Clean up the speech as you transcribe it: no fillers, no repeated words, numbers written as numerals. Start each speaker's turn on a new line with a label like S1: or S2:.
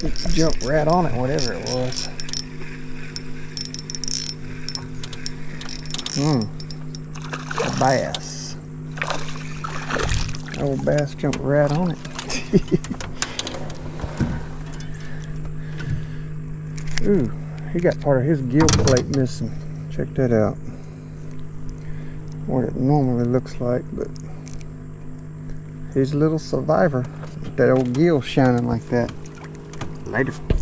S1: It's jumped right on it, whatever it was. A bass. Old bass jumped right on it. Ooh, he got part of his gill plate missing. Check that out. What it normally looks like, but he's a little survivor with that old gill shining like that. Later.